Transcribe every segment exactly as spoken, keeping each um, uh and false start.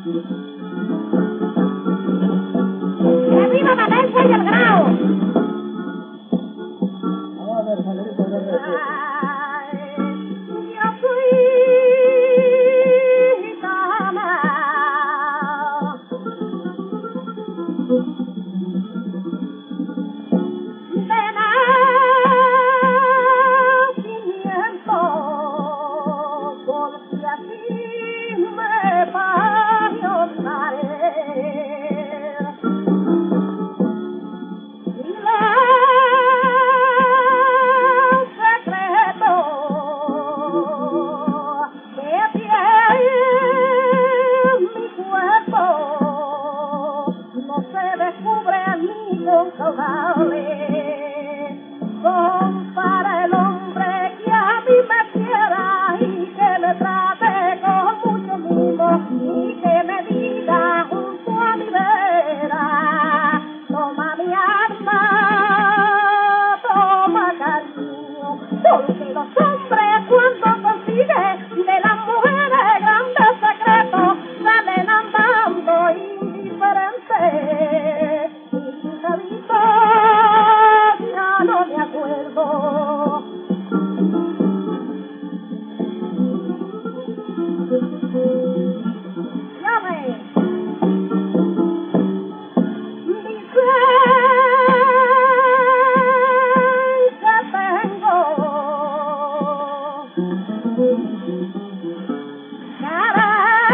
¡Que viva Valencia y el Grao! Vamos a ver, Valerito, de repente. Yo fui gitana de nacimiento, porque así me parió traer. Y los secretos que tiene mi cuerpo no se descubren ni con caudales. Son para el hombre que a mí me quiera y que me trate con mucho mimo y que me diga junto a mi vera: toma mi alma, toma cariño, porque los hombres cuando consiguen de las mujeres grandes secretos salen andando indiferentes. Y quizá ya no me acuerdo. Llame. Dicen que tengo cara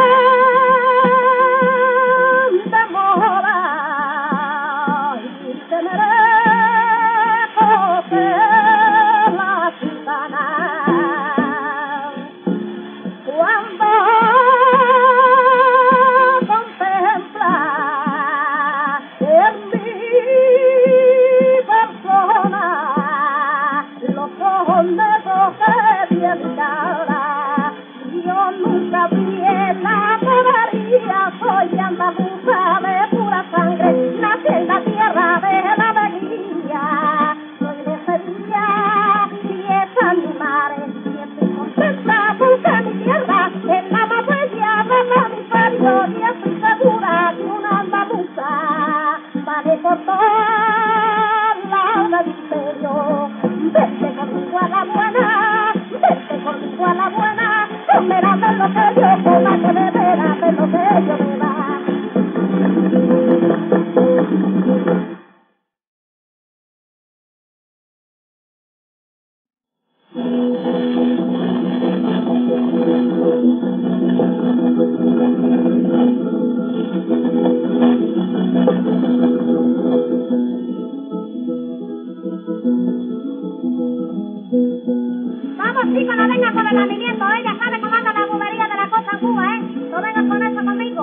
de mora y que merezco ser la gitana. Cuando contempla en mi persona los ojos negros que tiene mi cara, yo nunca vi en la podería. Soy andaluza de pura sangre, nací en la tierra de la alegría. Soy de Sevilla y es animales, y estoy contenta porque mi tierra es la más bella del hemisferio, y estoy segura que una andaluza vale por toda la del imperio. Vete conmigo a la buena, vete conmigo a la buena, comerás de lo que yo coma, que beberás de lo que yo beba. Vamos, chicos, no vengas con el lamimiento, ¿eh? Ya sabes cómo anda la bubería de la cosa en Cuba, ¿eh? No vengas con eso conmigo.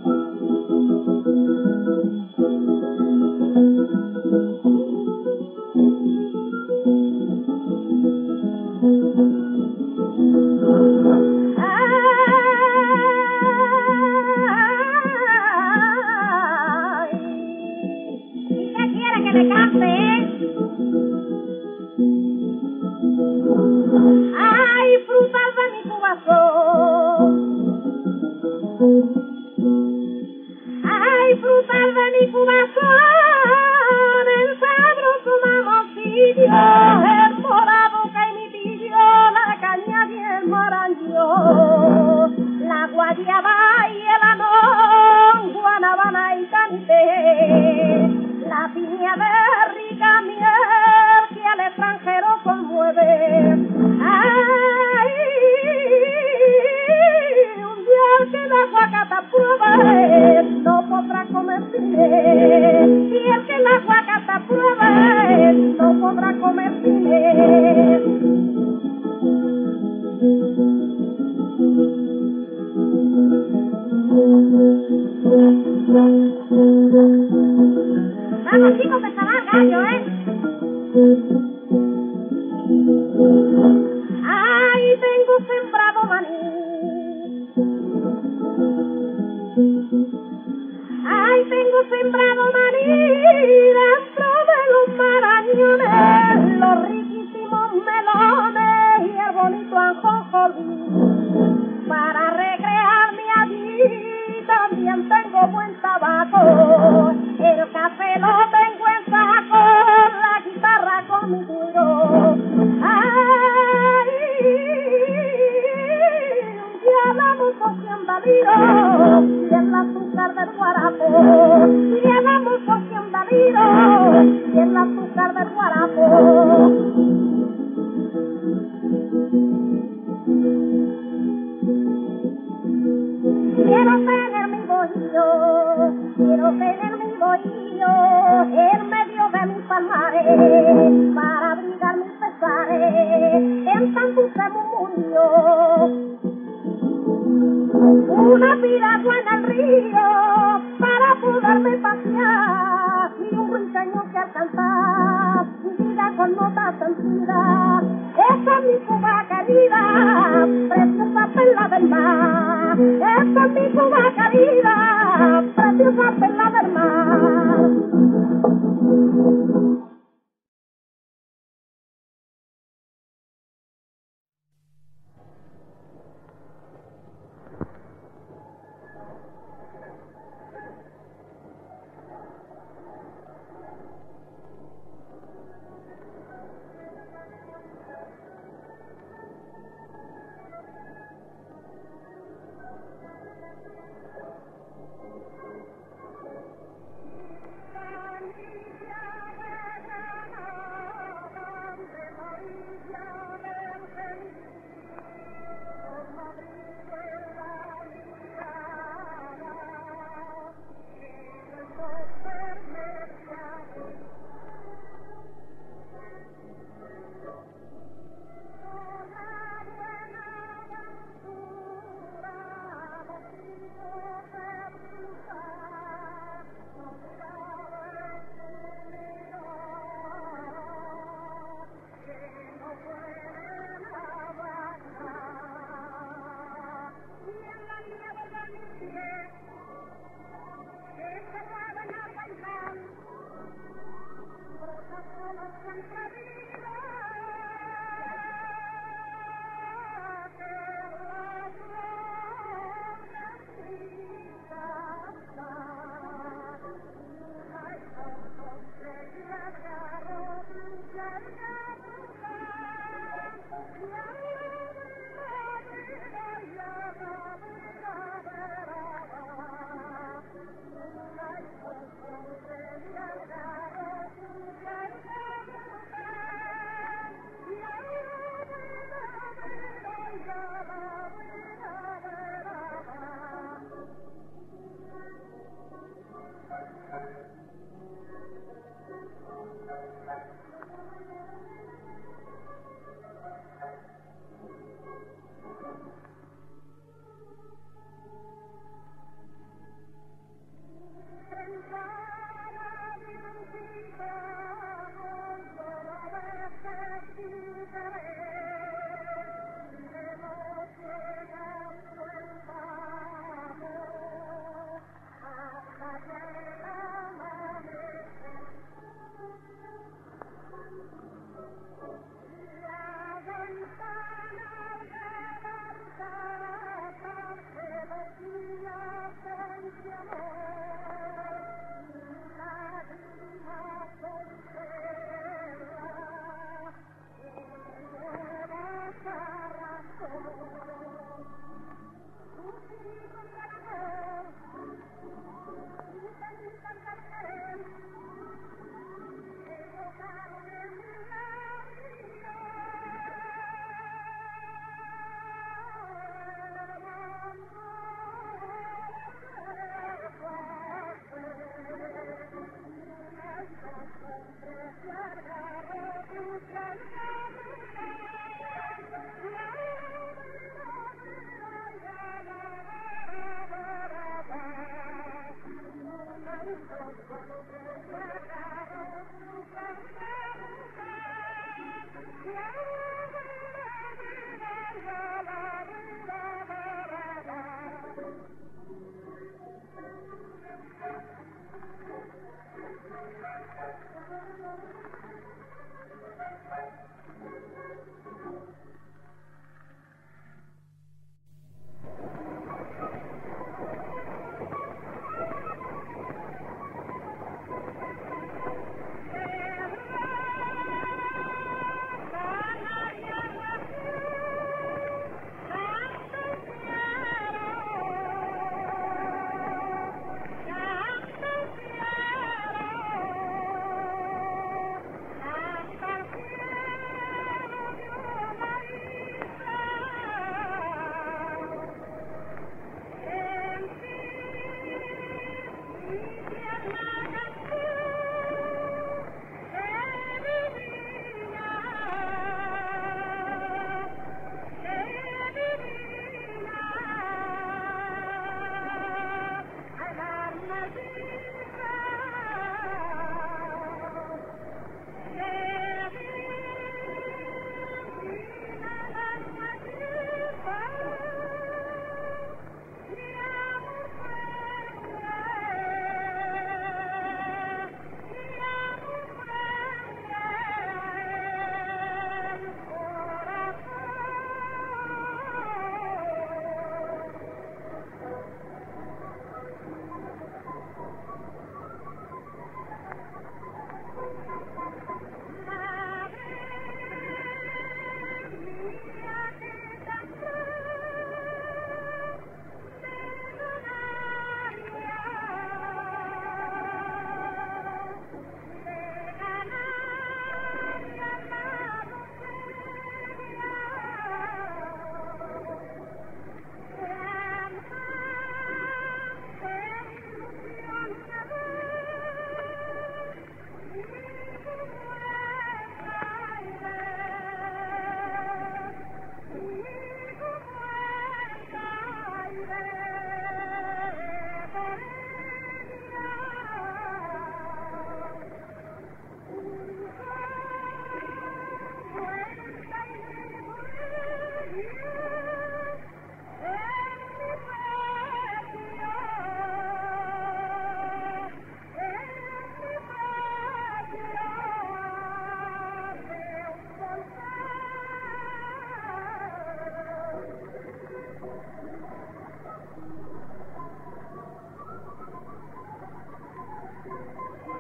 Ay, ¿y qué quiere que le cante, eh? Ay, frutas de mi cubazón. Ay, frutas de mi cubazón, el sabroso mamoncillo, el morado caimitillo, la caña y el moranjo, la guayaba y el anón, guanabana y cante, la piña de rica miel que al extranjero conmueve. Ay, un día que la guacata pruebe no podrá comer cine, y el que la guacata pruebe no podrá comer cine. Vamos, chicos, que se va el gallo, ¿eh? Ay, tengo sembrado maní. Ay, tengo sembrado maní dentro de los marañones, los riquísimos melones y el bonito ajonjolí. Para recrearme allí también también tengo buen tabaco, el café lo tengo en saco, la guitarra con mi cuero. Ay, y el amor cien valido, y el azúcar del guarapo, y el amor cien valido, y el azúcar del guarapo. Quiero tener mi bolillo, quiero tener mi bolillo en medio de mis palmares para abrigar mis pesares en tan dulce murmullo. Una piragua en el río para poderme pasear y un ruiseño que alcanzar mi vida con notas sentidas. Esa es mi Cuba querida, preciosa perla del mar. Esa es mi Cuba querida, preciosa perla del mar.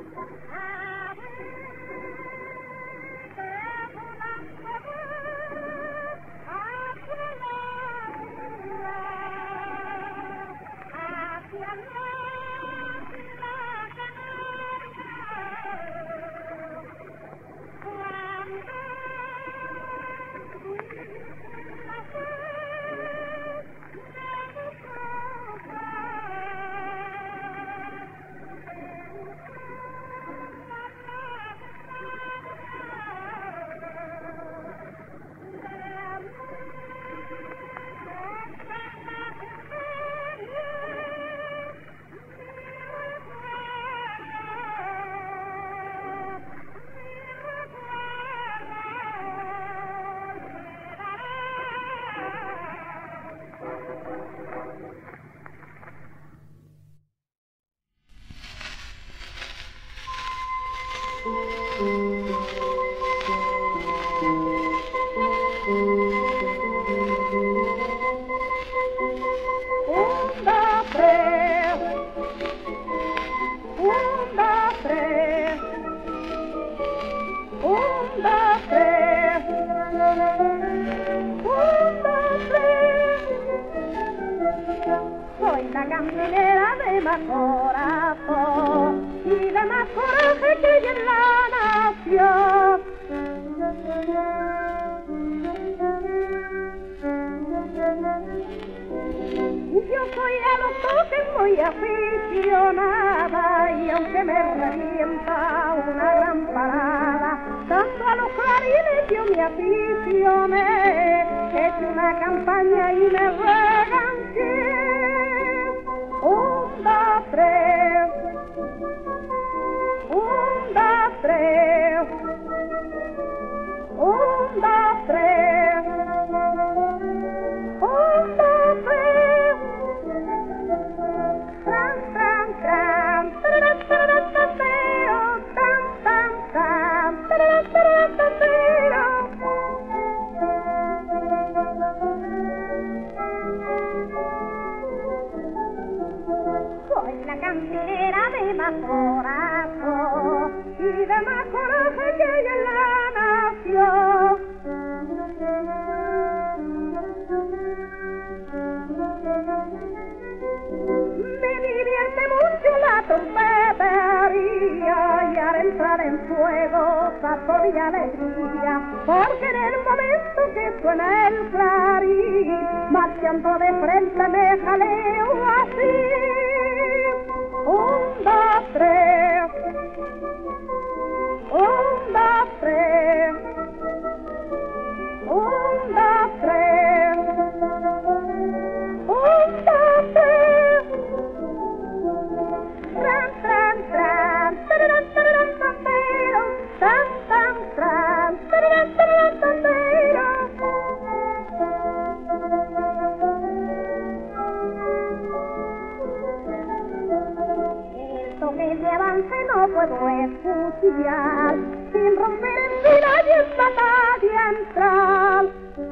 Soy la caminera de más corazón y de más coraje que hay en la nación. Yo soy a los toques muy aficionada y aunque me revienta una gran parada, tanto a los clarines yo me aficioné, he hecho una campaña y me reganché. Un, dos, tres, un, dos, tres, un, dos, tres, un, dos, tres, tran, tran, tran, tararán, tararán, tantero, tan, tan, tan, tararán, tararán, tantero. Soy la cantinera de más corazón y de más coraje que hay en la nación. Me divierte mucho la trompetería y al entrar en fuego sabor y alegría, porque en el momento que suena el clarín, marchando de frente me jaleo así. Un, dos, tres, un, dos, tres, un, dos, tres, un, dos, tres, tran, tran, tran, tararán, tararán, tantero, tan, tan, tran, tararán, tararán, tantero. Que de avance no puedo escuchar sin romper en fila y en batalla entrar.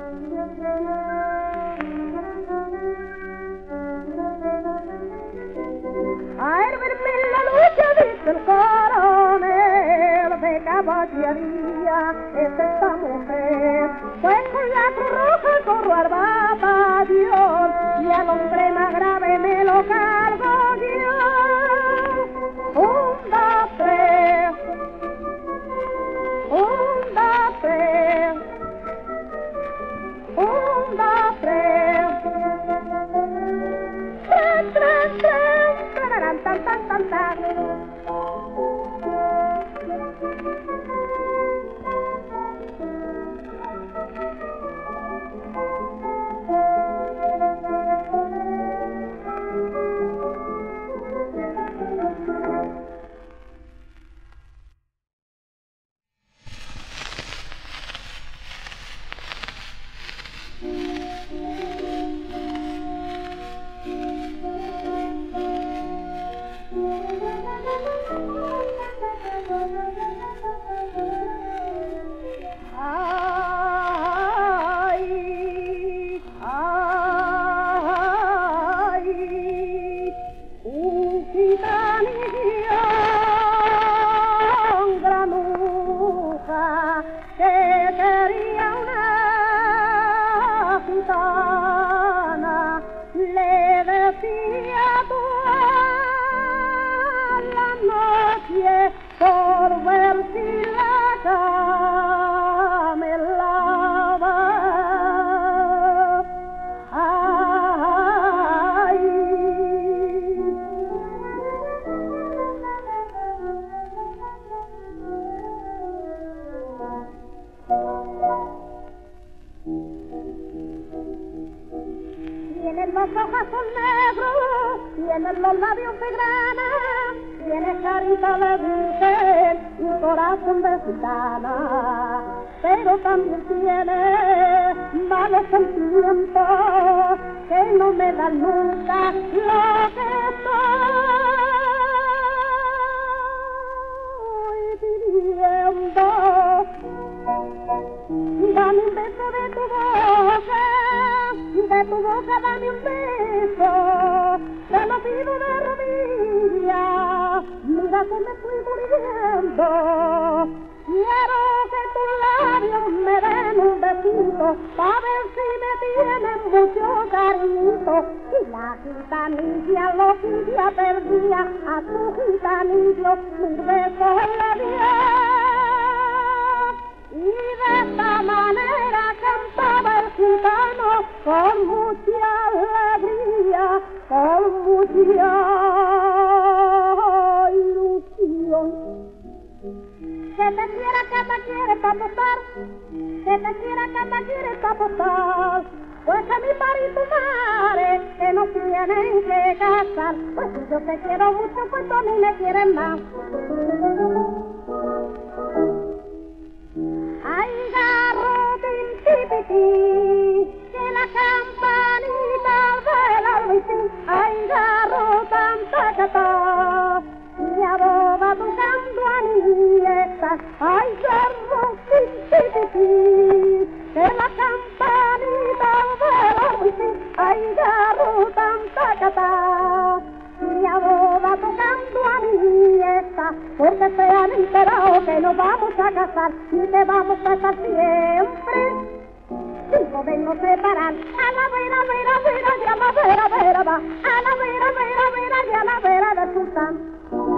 A hervirme en la lucha dice el coronel de caballería es esta mujer, pues con la cruz roja corro al batallón y al hombre más grave me lo cargo yo. Un, dos, tres, un, dos, tres, un, dos, los ojos son negros, tiene los labios de grana, tiene carita de virgen y un corazón de gitana, pero también tiene malos sentimientos que no me dan nunca lo que estoy pidiendo. Dame un beso de tu boca, de tu boca dame un beso, te lo pido de rodillas, mira que me estoy muriendo. Quiero que tus labios me den un besito, pa' ver si me tienen mucho cariñito. Y la gitanilla loquilla perdía a su gitanillo, un beso le dio. Y de esta manera cantaba el gitano con mucha alegría, con mucha ilusión. Que te quiera, que te quiere pa' apostar, que te quiera, que te quiere pa' apostar. Pues a mi padre y tu madre que no tienen que casar. Pues si yo te quiero mucho, pues tú a mí me quieres más. Ay, garrotín, tipití, que la campanita del albaicín. Ay, garro tanta catá, y aboga tocando a niñetas. Ay, garrotín, tipití, que la campanita del albaicín. Ay, garro tanta catá, y aboga tocando a niñetas, porque se han enterado que nos vamos a casar y que vamos a estar siempre sin podernos separar. A la vera, vera, vera, ya la vera, vera va, a la vera, vera, vera, ya la vera del sultán.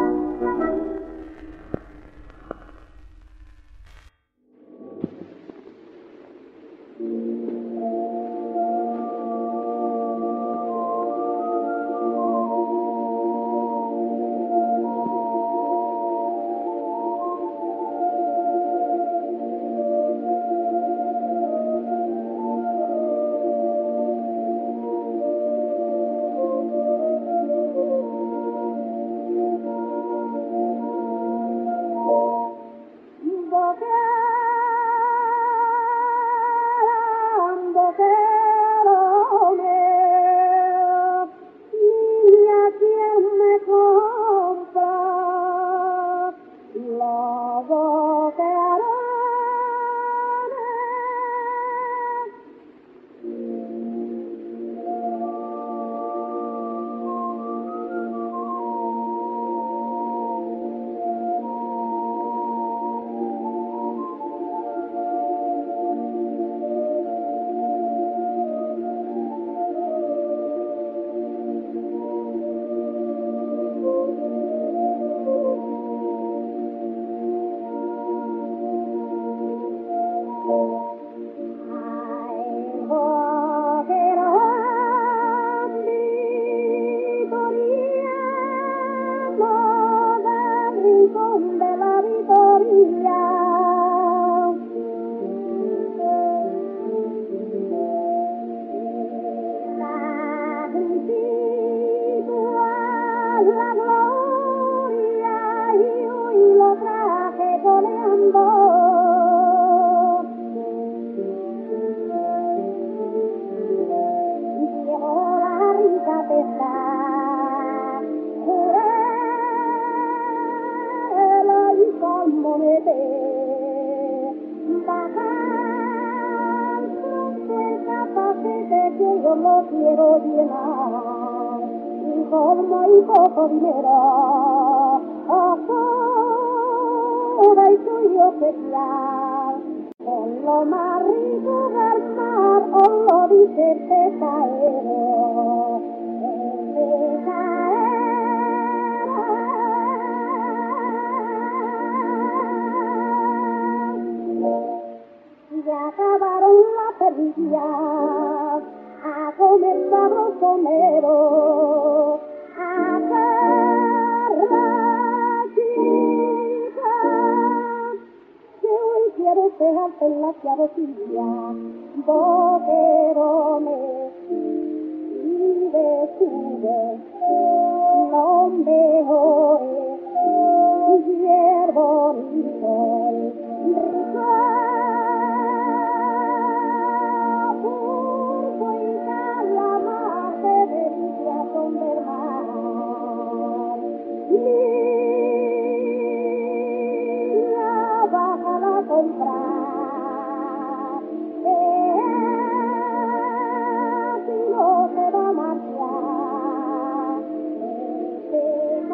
Yo no quiero llenar y como hay poco dinero ahora y tuyo especial en lo más rico del mar os lo dice el pescadero, el pescadero. Ya acabaron las perrillas a comer sabroso mero, a carrachita, que hoy quiero dejarte en la chavosilla, boquerome, y sube los mejores hierbos y sol pulpo y calamar de delicia son del mar niña bájala a comprar si no te va a marchar te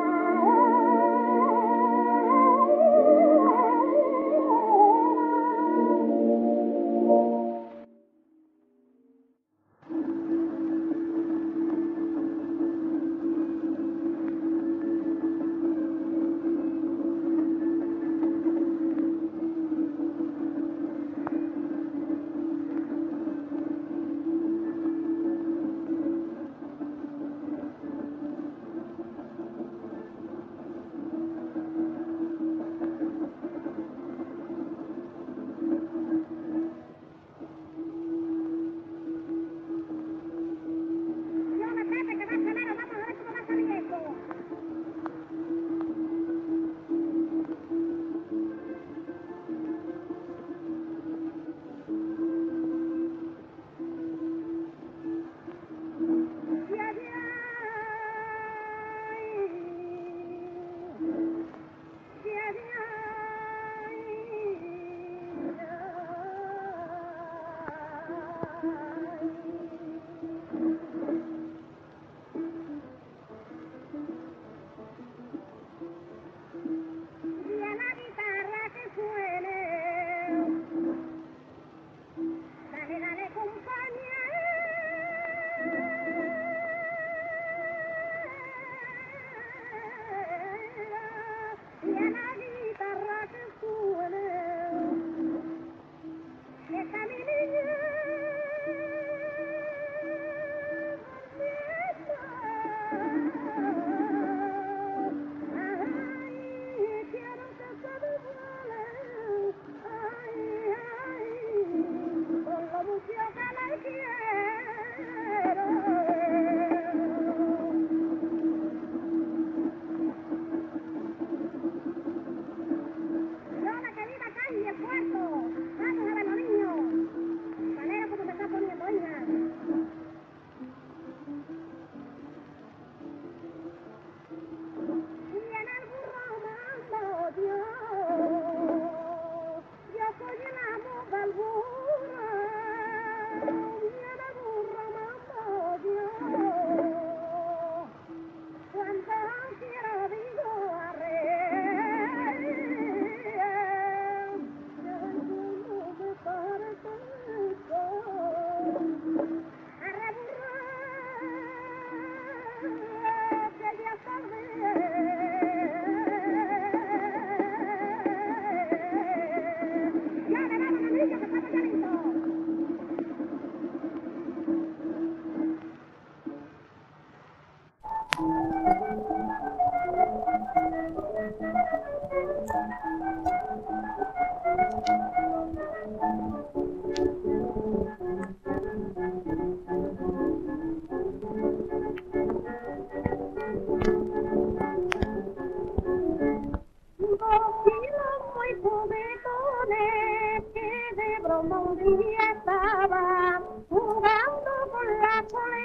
como un día estaba jugando con la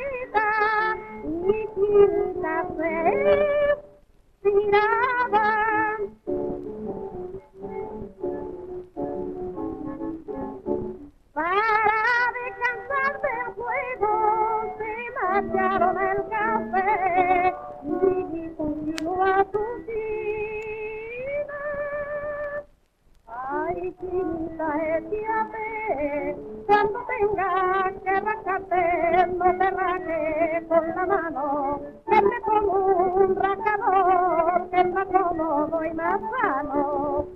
coleta y quizás se tiraba. Para descansar del juego se marcharon el café y continúa tu vida. Ay, chinita, échate, cuando tengas que rascarte, no te rajes con la mano, que me como un rascador, que es más cómodo y más sano.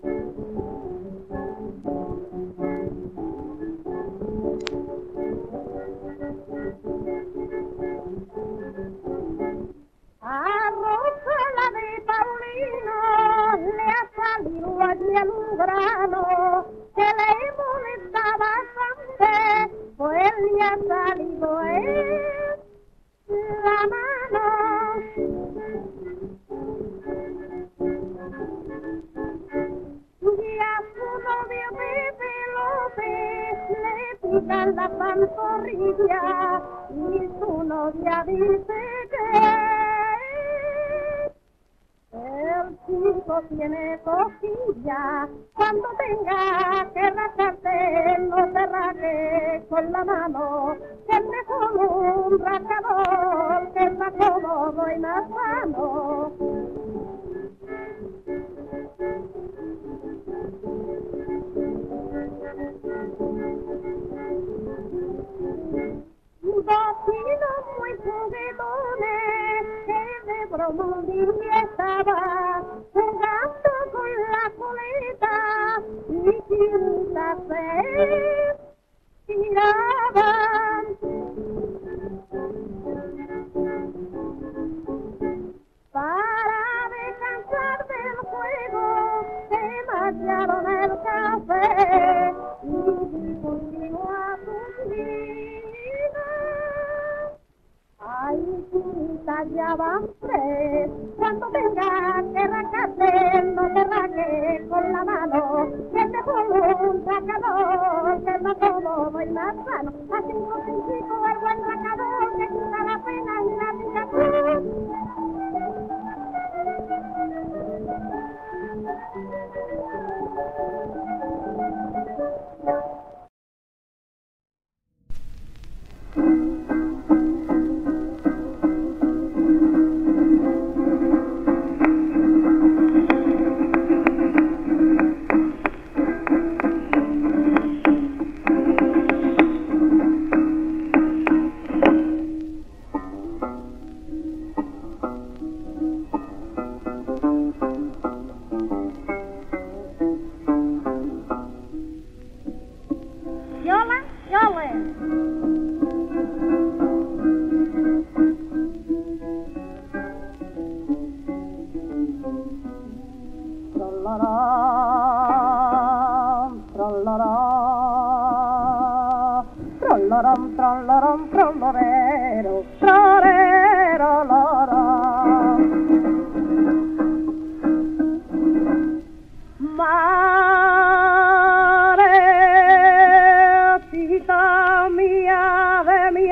A Rosa de Paulino le ha salido allí un grano que le molestaba bastante, pues le ha salido él la en la pantorrilla y su novia dice que el chico tiene cosquilla. Cuando tenga que rascarte, no te raje con la mano, que es mejor un rascador, que es más cómodo y más sano. Vecinos muy juguetones que de broma estaba jugando con la coleta y quizás se tiraban. Para descansar del juego se marcharon el café y continuó a su vida. Ay, chiquita, ya van tres. Cuando tengas que rascarte, no te raques con la mano, que te pongo un racador, que es más cómodo y más sano. Así no te indico el buen racador, que quita la pena y la picazón. Trollorom, trollorom, trollorero, trolero, loro. Mare, chiquita mía de mi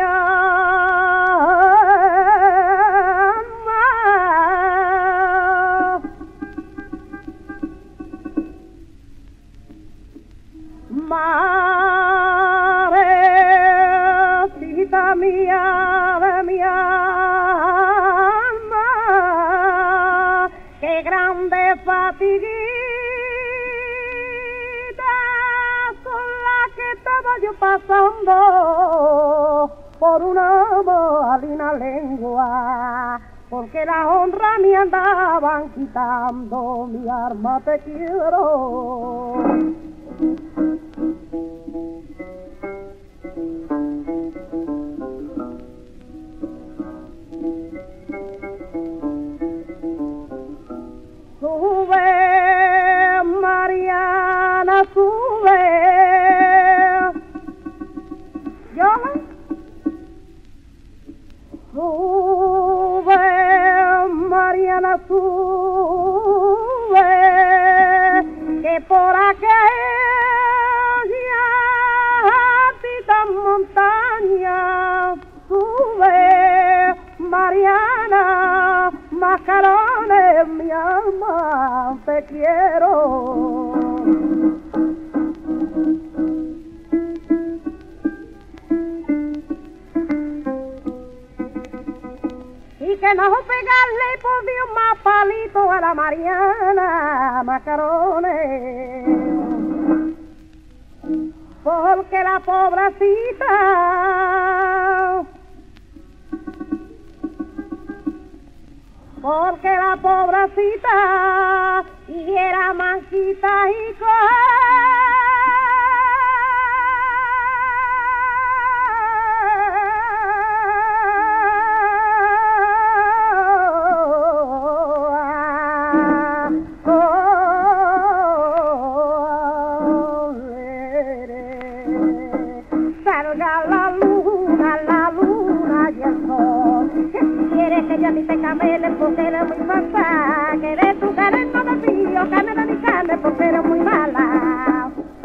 alma, Mare, mía de mi alma, qué grande fatiguita con la que estaba yo pasando por una malina lengua, porque la honra me andaban quitando, mi alma te quiero. Sube, Mariana, sube. Yo sube, Mariana, sube, que por aquella altita montaña sube, Mariana, mascarones, mi alma, te quiero. Y que no pegarle por Dios más palito a la Mariana, mascarones, porque la pobrecita porque la pobrecita y era manquita y salga la luna, la luna y el sol, que si quieres que yo a ti te camele porque eres muy falsa, que de tu careta no me fío, carne de mi carne porque eres muy mala.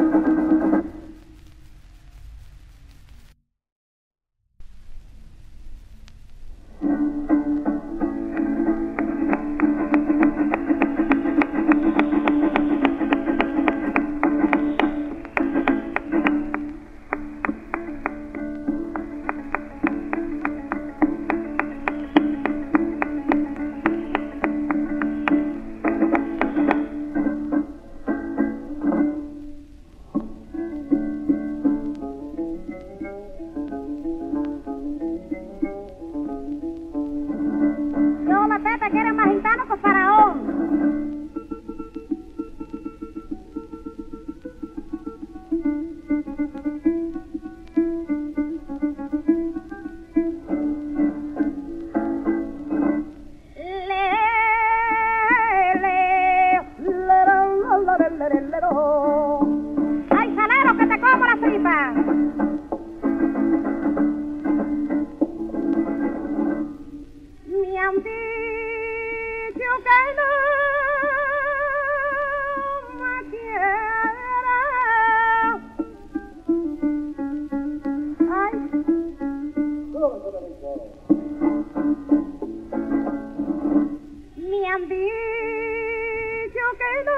dicho que no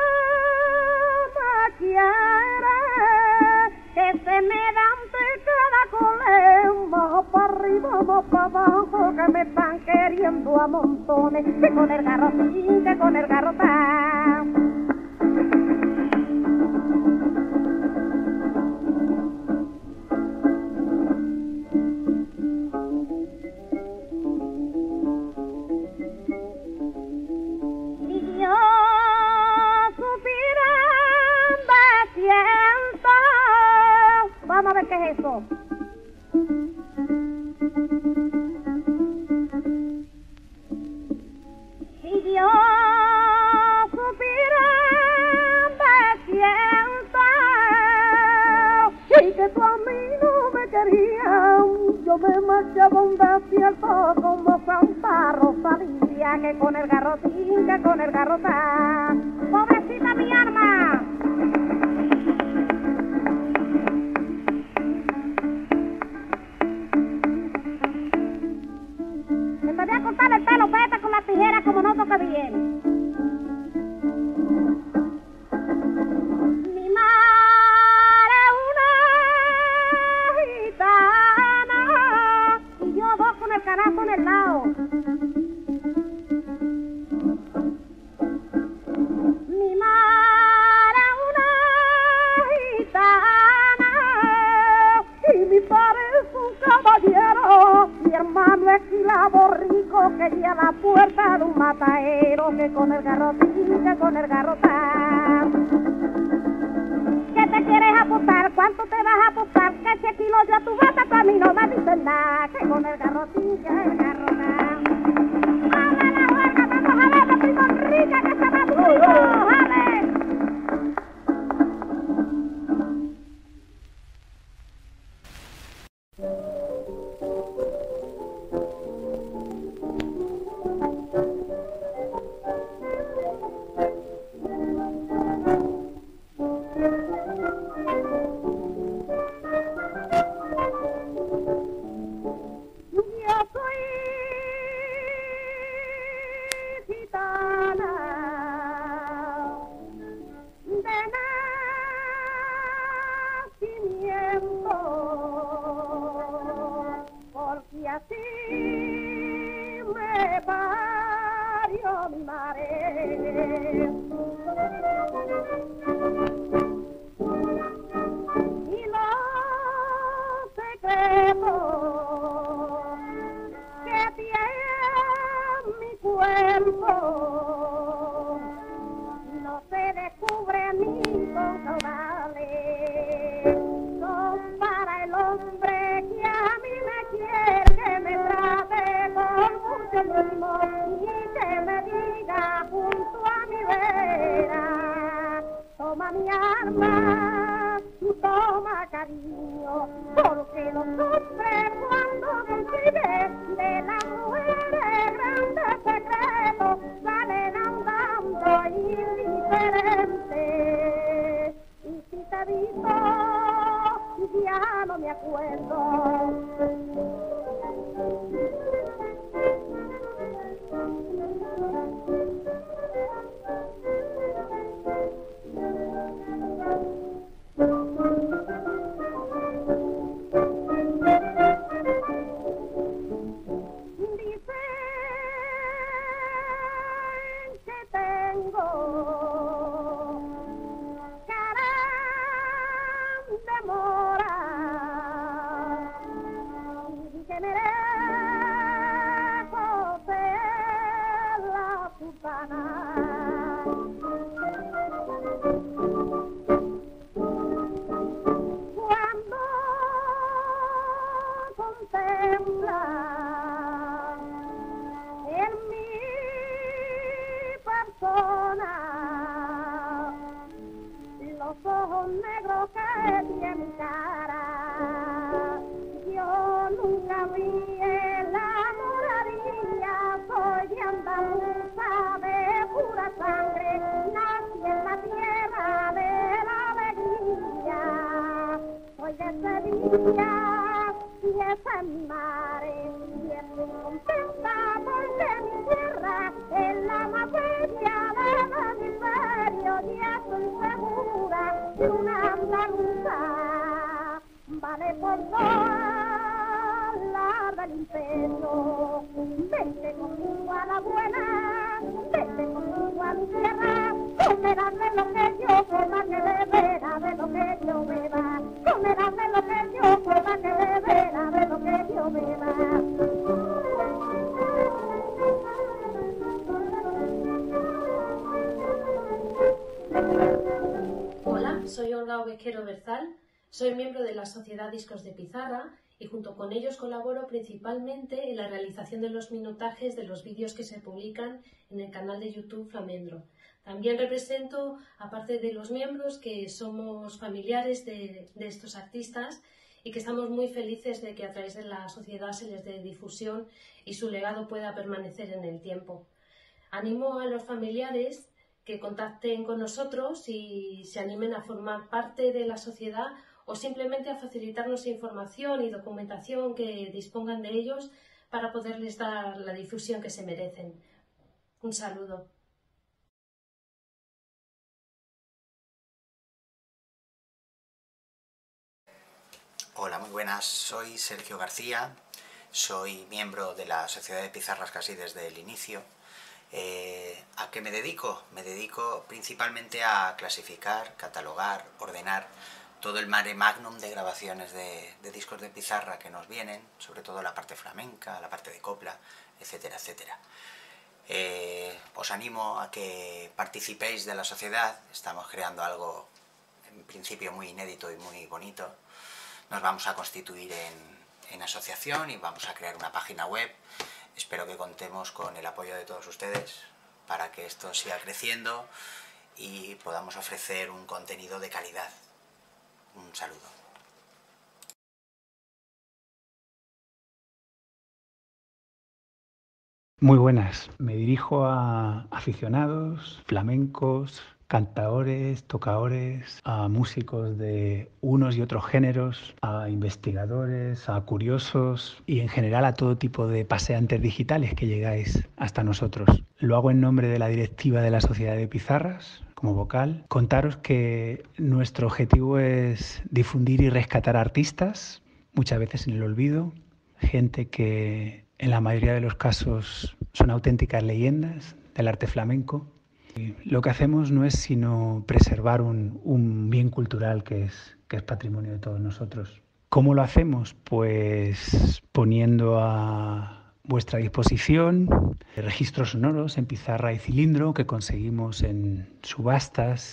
me quiere, que se me dan cada colema, vamos para arriba, vamos para abajo, que me están queriendo a montones, que con el garrotín, que con el garrotán. Vamos a ver qué es eso. Si yo supiera me siento y que tú a mí no me querías, yo me marchaba un desierto como Santa Rosalía, que con el garrotín, que con el garrotán. Pobrecita mi alma. Me voy a cortar el pelo, peta, con la tijera, como no toca bien. Mi madre es una gitana y yo dos con el canasto en el lado. Mi madre es una gitana y mi padre es un caballero. Mi hermano es esclavo rico que guía la puerta de un matadero, que con el garrotín, que con el garrotán. ¿Qué te quieres apostar? ¿Cuánto te vas a apostar? Que si kilo yo tu bata, para mí no me dicen nada, que con el garrotín, que el garrotán. ¡Jale la huerga! ¡Vamos a ver la prima rica que se va a tu hijo! ¡Jale! Contenta porque mi tierra es la más ya la miserio, ya estoy segura de una andaluza, vale por dos la del imperio. Vente conmigo a la buena, vente conmigo a mi tierra, comerás de lo que yo coma, que beberás de lo que yo beba, comerás de lo que yo coma, que beberás de lo que yo beba. Hola, soy Olga Ovequero Berzal, soy miembro de la Sociedad Discos de Pizarra y junto con ellos colaboro principalmente en la realización de los minutajes de los vídeos que se publican en el canal de YouTube Flamendro. También represento, aparte de los miembros, que somos familiares de, de estos artistas y que estamos muy felices de que a través de la sociedad se les dé difusión y su legado pueda permanecer en el tiempo. Animo a los familiares que contacten con nosotros y se animen a formar parte de la sociedad o simplemente a facilitarnos información y documentación que dispongan de ellos para poderles dar la difusión que se merecen. Un saludo. Hola, muy buenas. Soy Sergio García, soy miembro de la Sociedad de Pizarras casi desde el inicio. Eh, ¿A qué me dedico? Me dedico principalmente a clasificar, catalogar, ordenar todo el mare magnum de grabaciones de, de discos de pizarra que nos vienen, sobre todo la parte flamenca, la parte de copla, etcétera, etcétera. Eh, os animo a que participéis de la sociedad. Estamos creando algo en principio muy inédito y muy bonito. Nos vamos a constituir en, en asociación y vamos a crear una página web. Espero que contemos con el apoyo de todos ustedes para que esto siga creciendo y podamos ofrecer un contenido de calidad. Un saludo. Muy buenas. Me dirijo a aficionados, flamencos, cantadores, tocadores, a músicos de unos y otros géneros, a investigadores, a curiosos y en general a todo tipo de paseantes digitales que llegáis hasta nosotros. Lo hago en nombre de la directiva de la Sociedad de Pizarras, como vocal. Contaros que nuestro objetivo es difundir y rescatar artistas, muchas veces en el olvido, gente que en la mayoría de los casos son auténticas leyendas del arte flamenco. Lo que hacemos no es sino preservar un, un bien cultural que es, que es patrimonio de todos nosotros. ¿Cómo lo hacemos? Pues poniendo a vuestra disposición registros sonoros en pizarra y cilindro que conseguimos en subastas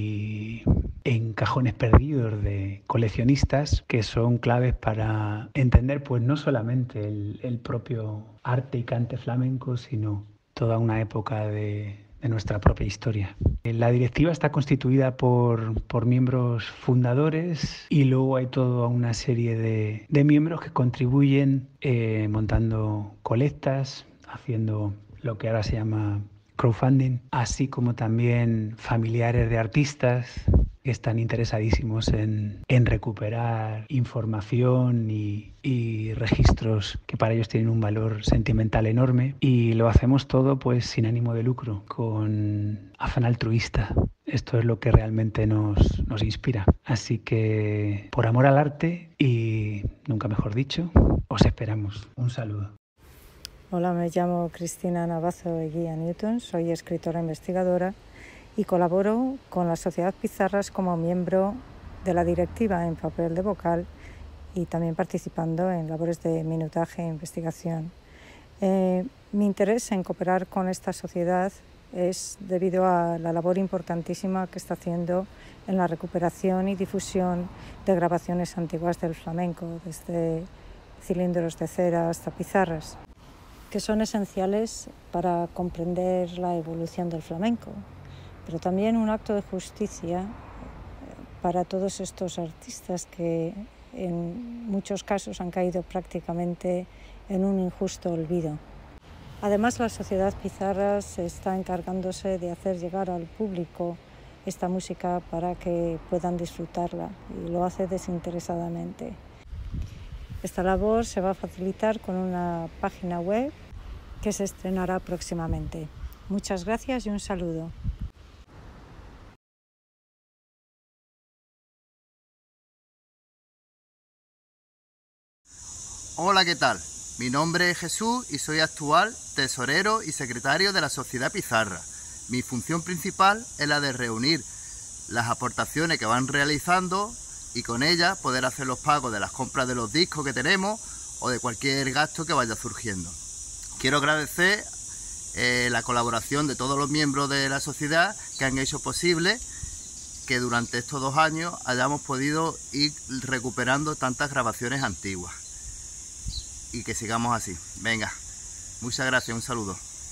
y en cajones perdidos de coleccionistas que son claves para entender pues no solamente el, el propio arte y cante flamenco, sino toda una época de de nuestra propia historia. La directiva está constituida por, por miembros fundadores y luego hay toda una serie de, de miembros que contribuyen eh, montando colectas, haciendo lo que ahora se llama crowdfunding, así como también familiares de artistas que están interesadísimos en, en recuperar información y, y registros que para ellos tienen un valor sentimental enorme, y lo hacemos todo pues sin ánimo de lucro, con afán altruista. Esto es lo que realmente nos, nos inspira. Así que por amor al arte y nunca mejor dicho, os esperamos. Un saludo. Hola, me llamo Cristina Navazo Eguía Newton, soy escritora investigadora y colaboro con la Sociedad Pizarras como miembro de la directiva en papel de vocal y también participando en labores de minutaje e investigación. Eh, mi interés en cooperar con esta sociedad es debido a la labor importantísima que está haciendo en la recuperación y difusión de grabaciones antiguas del flamenco, desde cilindros de cera hasta pizarras, que son esenciales para comprender la evolución del flamenco, pero también un acto de justicia para todos estos artistas que en muchos casos han caído prácticamente en un injusto olvido. Además, la Sociedad Pizarras está encargándose de hacer llegar al público esta música para que puedan disfrutarla, y lo hace desinteresadamente. Esta labor se va a facilitar con una página web que se estrenará próximamente. Muchas gracias y un saludo. Hola, ¿qué tal? Mi nombre es Jesús y soy actual tesorero y secretario de la Sociedad Pizarra. Mi función principal es la de reunir las aportaciones que van realizando y con ellas poder hacer los pagos de las compras de los discos que tenemos o de cualquier gasto que vaya surgiendo. Quiero agradecer eh, la colaboración de todos los miembros de la sociedad que han hecho posible que durante estos dos años hayamos podido ir recuperando tantas grabaciones antiguas. Y que sigamos así. Venga, muchas gracias, un saludo.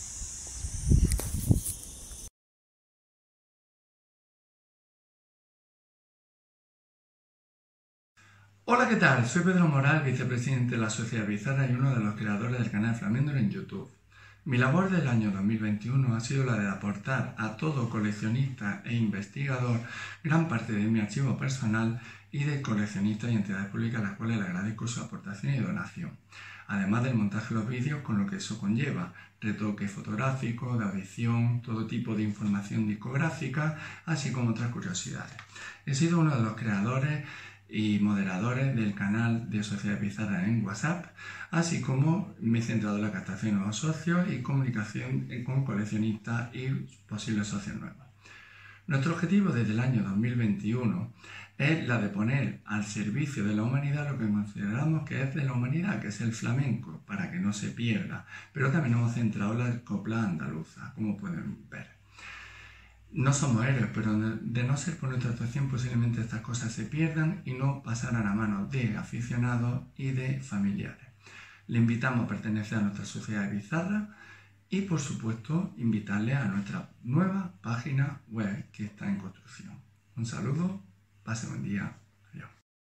Hola, ¿qué tal? Soy Pedro Moral, vicepresidente de la Sociedad Pizarra y uno de los creadores del canal Flamendor en YouTube. Mi labor del año dos mil veintiuno ha sido la de aportar a todo coleccionista e investigador gran parte de mi archivo personal y de coleccionistas y entidades públicas a las cuales le agradezco su aportación y donación, además del montaje de los vídeos con lo que eso conlleva, retoque fotográfico, de audición, todo tipo de información discográfica, así como otras curiosidades. He sido uno de los creadores y moderadores del canal de Sociedad Pizarra en WhatsApp, así como me he centrado en la captación de nuevos socios y comunicación con coleccionistas y posibles socios nuevos. Nuestro objetivo desde el año dos mil veintiuno es la de poner al servicio de la humanidad lo que consideramos que es de la humanidad, que es el flamenco, para que no se pierda, pero también hemos centrado en la copla andaluza, como pueden ver. No somos héroes, pero de no ser por nuestra actuación posiblemente estas cosas se pierdan y no pasaran a manos de aficionados y de familiares. Le invitamos a pertenecer a nuestra sociedad de Pizarra y, por supuesto, invitarle a nuestra nueva página web que está en construcción. Un saludo, pase buen día. Adiós.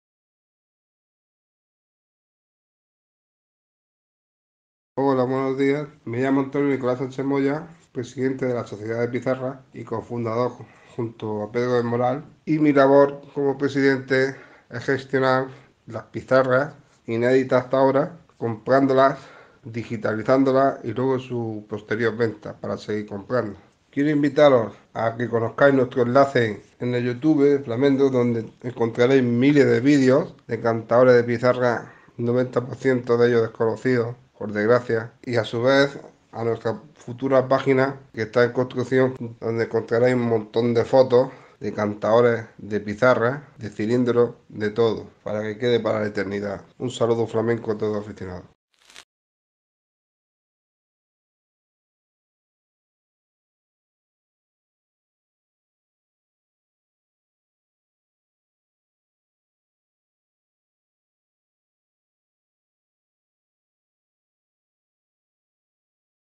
Hola, buenos días. Me llamo Antonio Nicolás Sánchez Moya, presidente de la Sociedad de Pizarra y cofundador junto a Pedro del Moral. Y mi labor como presidente es gestionar las pizarras inéditas hasta ahora, comprándolas, digitalizándolas y luego su posterior venta para seguir comprando. Quiero invitaros a que conozcáis nuestro enlace en el YouTube de Flamendor, donde encontraréis miles de vídeos de cantadores de pizarra, noventa por ciento de ellos desconocidos, por desgracia, y a su vez a nuestra futura página que está en construcción, donde encontraréis un montón de fotos de cantadores de pizarra, de cilindros, de todo, para que quede para la eternidad. Un saludo flamenco a todos aficionados.